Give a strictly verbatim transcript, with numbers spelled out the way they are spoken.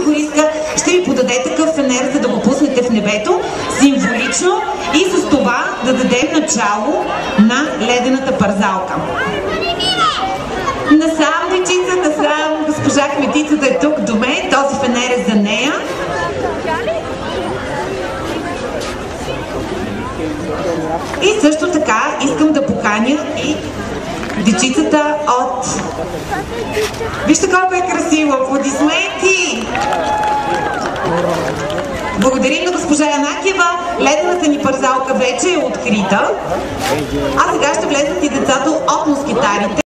хористка ще ви подаде такъв фенер, за да го пуснете в небето, символично, и с това да дадем начало на ледената парзалка. Насам, дечица, насам, госпожа кметицата е тук до мен, този фенер е за нея. И също така искам да поканя и дечицата от... Вижте колко е красиво! Аплодисменти! Благодарим на госпожа Янакиева. Ледената ни парзалка вече е открита. А сега ще влезнат и децата от москитарите.